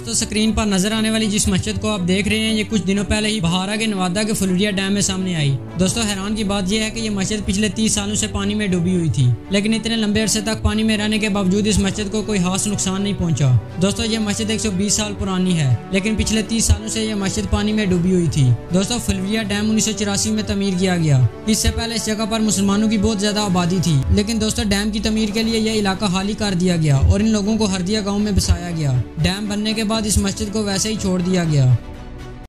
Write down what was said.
दोस्तों स्क्रीन पर नजर आने वाली जिस मस्जिद को आप देख रहे हैं ये कुछ दिनों पहले ही बहारा के नवादा के फुलरिया डैम में सामने आई। दोस्तों हैरान की बात यह है कि ये मस्जिद पिछले 30 सालों से पानी में डूबी हुई थी, लेकिन इतने लंबे अरसे तक पानी में रहने के बावजूद इस मस्जिद को कोई खास नुकसान नहीं पहुंचा। दोस्तों ये मस्जिद 120 साल पुरानी है, लेकिन पिछले 30 सालों से यह मस्जिद पानी में डूबी हुई थी। दोस्तों फुलरिया डैम 1984 में तमीर किया गया। इससे पहले इस जगह पर मुसलमानों की बहुत ज्यादा आबादी थी, लेकिन दोस्तों डैम की तमीर के लिए यह इलाका खाली कर दिया गया और इन लोगों को हरदिया गाँव में बसाया गया। डैम बनने के बाद इस मस्जिद को वैसे ही छोड़ दिया गया।